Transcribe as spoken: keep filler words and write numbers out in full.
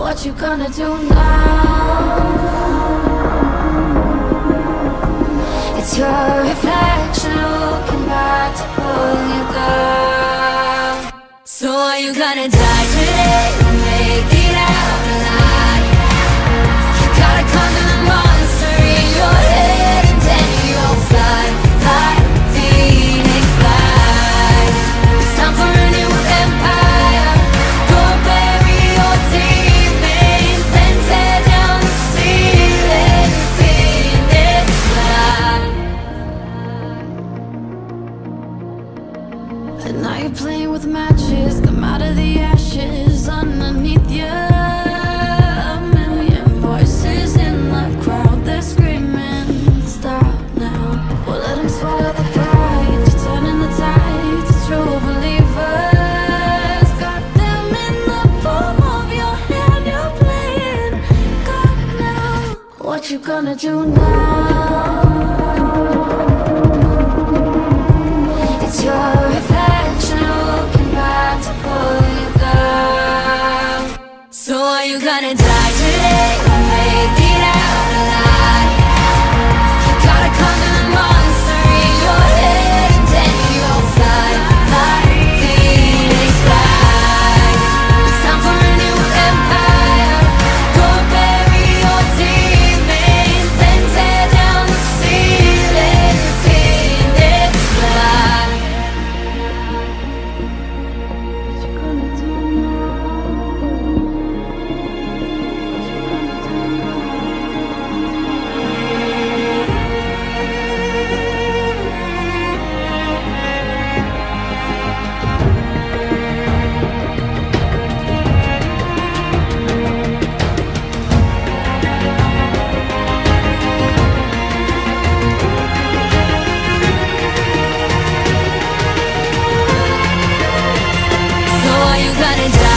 What you gonna do now? It's your reflection looking back to pull you down. So are you gonna die today or make it out alive? You gotta conquer the monster in your head, and then you'll fly, fly, Phoenix, fly. It's time for a new empire. Go bury your demons, then tear down the ceiling, Phoenix, fly. And now you're playing with matches, come out of the ashes underneath you. A million voices in the crowd, they're screaming, stop now. Well, let them swallow the pride, you're turning the tide to true believers. Got them in the palm of your hand, you're playing God now. What you gonna do now? It's your reflection looking back to pull you down. So are you gonna die today or make it out alive? You gotta conquer the monster in your head, and then you'll fly, fly, Phoenix, fly. It's time for a new empire. Go bury your demons, then tear down the ceiling, Phoenix, fly. What you gonna do So are you gonna die